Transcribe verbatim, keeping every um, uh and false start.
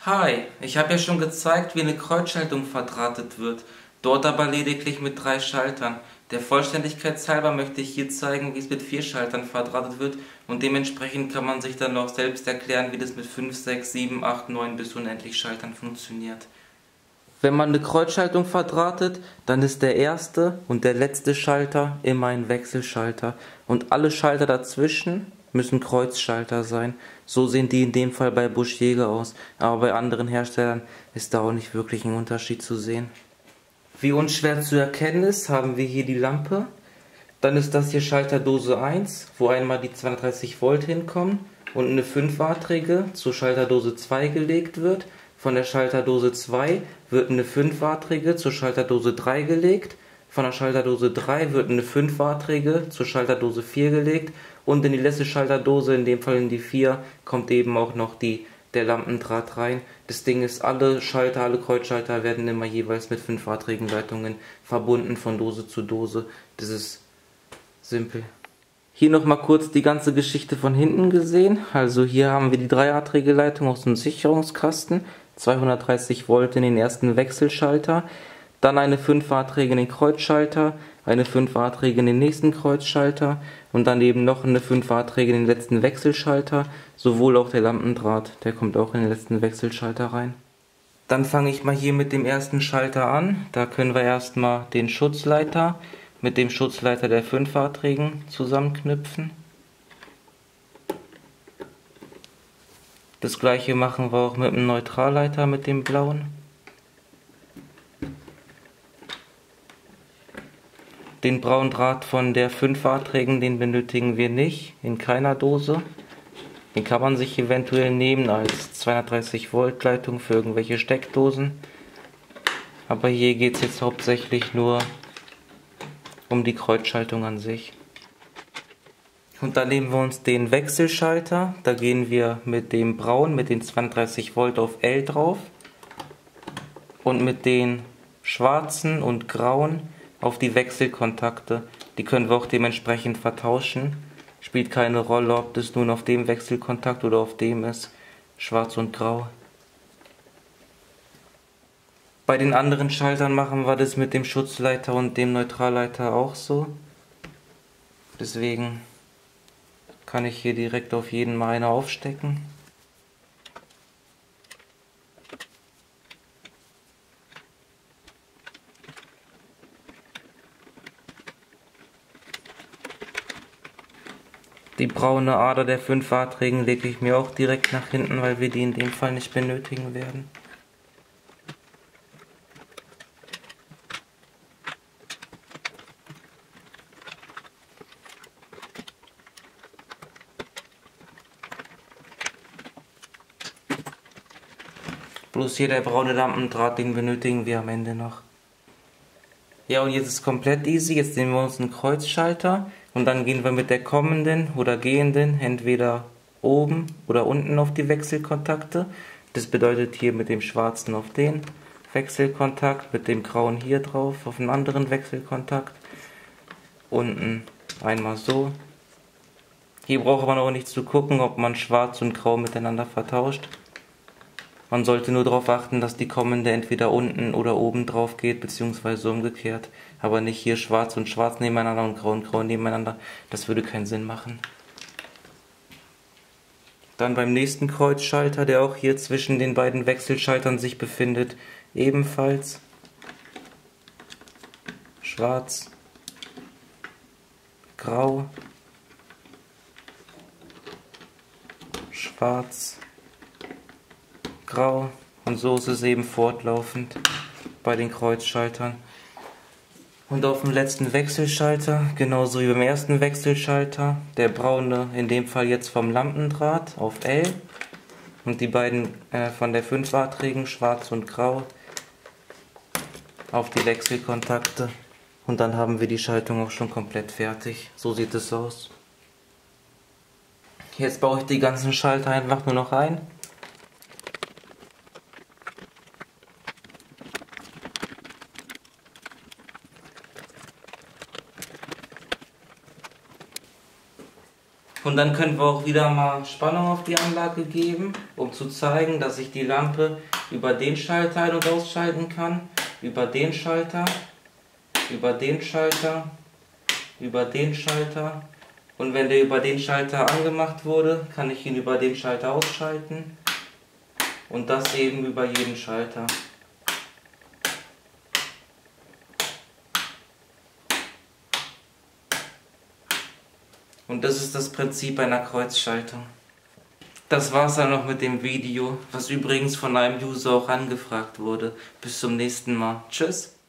Hi, ich habe ja schon gezeigt, wie eine Kreuzschaltung verdrahtet wird, dort aber lediglich mit drei Schaltern. Der Vollständigkeit halber möchte ich hier zeigen, wie es mit vier Schaltern verdrahtet wird, und dementsprechend kann man sich dann auch selbst erklären, wie das mit fünf, sechs, sieben, acht, neun bis unendlich Schaltern funktioniert. Wenn man eine Kreuzschaltung verdrahtet, dann ist der erste und der letzte Schalter immer ein Wechselschalter und alle Schalter dazwischen müssen Kreuzschalter sein. So sehen die in dem Fall bei Busch Jäger aus, aber bei anderen Herstellern ist da auch nicht wirklich ein Unterschied zu sehen. Wie unschwer zu erkennen ist, haben wir hier die Lampe. Dann ist das hier Schalterdose eins, wo einmal die zweihundertdreißig Volt hinkommen und eine fünfwattrige zur Schalterdose zwei gelegt wird. Von der Schalterdose zwei wird eine fünfwattrige zur Schalterdose drei gelegt. Von der Schalterdose drei wird eine fünfwattrige zur Schalterdose vier gelegt. Und in die letzte Schalterdose, in dem Fall in die vier, kommt eben auch noch die, der Lampendraht rein. Das Ding ist, alle Schalter, alle Kreuzschalter werden immer jeweils mit fünfwattrigen Leitungen verbunden von Dose zu Dose. Das ist simpel. Hier nochmal kurz die ganze Geschichte von hinten gesehen. Also hier haben wir die dreiartige Leitung aus dem Sicherungskasten, zweihundertdreißig Volt in den ersten Wechselschalter, dann eine fünfwattrige in den Kreuzschalter, eine fünfwattrige in den nächsten Kreuzschalter und dann eben noch eine fünfwattrige in den letzten Wechselschalter, sowohl auch der Lampendraht, der kommt auch in den letzten Wechselschalter rein. Dann fange ich mal hier mit dem ersten Schalter an. Da können wir erstmal den Schutzleiter mit dem Schutzleiter der fünfwattrigen zusammenknüpfen. Das gleiche machen wir auch mit dem Neutralleiter, mit dem blauen. Den braunen Draht von der fünfwattrigen, den benötigen wir nicht, in keiner Dose. Den kann man sich eventuell nehmen als zweihundertdreißig Volt Leitung für irgendwelche Steckdosen. Aber hier geht es jetzt hauptsächlich nur um die Kreuzschaltung an sich. Und dann nehmen wir uns den Wechselschalter, da gehen wir mit dem Braun, mit den zweihundertdreißig Volt auf L drauf und mit den schwarzen und grauen auf die Wechselkontakte. Die können wir auch dementsprechend vertauschen. Spielt keine Rolle, ob das nun auf dem Wechselkontakt oder auf dem ist, schwarz und grau. Bei den anderen Schaltern machen wir das mit dem Schutzleiter und dem Neutralleiter auch so. Deswegen kann ich hier direkt auf jeden mal eine aufstecken. Die braune Ader der fünfwattrigen lege ich mir auch direkt nach hinten, weil wir die in dem Fall nicht benötigen werden. Bloß hier der braune Lampendraht, den benötigen wir am Ende noch. Ja, und jetzt ist es komplett easy. Jetzt nehmen wir uns einen Kreuzschalter und dann gehen wir mit der kommenden oder gehenden entweder oben oder unten auf die Wechselkontakte. Das bedeutet hier mit dem schwarzen auf den Wechselkontakt, mit dem grauen hier drauf auf einen anderen Wechselkontakt. Unten einmal so. Hier braucht man auch nicht zu gucken, ob man schwarz und grau miteinander vertauscht. Man sollte nur darauf achten, dass die kommende entweder unten oder oben drauf geht, beziehungsweise umgekehrt. Aber nicht hier schwarz und schwarz nebeneinander und grau und grau nebeneinander. Das würde keinen Sinn machen. Dann beim nächsten Kreuzschalter, der auch hier zwischen den beiden Wechselschaltern sich befindet, ebenfalls schwarz, grau, schwarz, grau, und so ist es eben fortlaufend bei den Kreuzschaltern. Und auf dem letzten Wechselschalter, genauso wie beim ersten Wechselschalter, der braune, in dem Fall jetzt vom Lampendraht auf L und die beiden äh, von der fünfwattrigen, schwarz und grau, auf die Wechselkontakte. Und dann haben wir die Schaltung auch schon komplett fertig. So sieht es aus. Jetzt baue ich die ganzen Schalter einfach nur noch ein. Und dann können wir auch wieder mal Spannung auf die Anlage geben, um zu zeigen, dass ich die Lampe über den Schalter ein- und ausschalten kann, über den Schalter, über den Schalter, über den Schalter. Und wenn der über den Schalter angemacht wurde, kann ich ihn über den Schalter ausschalten. Und das eben über jeden Schalter. Und das ist das Prinzip einer Kreuzschaltung. Das war's dann noch mit dem Video, was übrigens von einem User auch angefragt wurde. Bis zum nächsten Mal. Tschüss.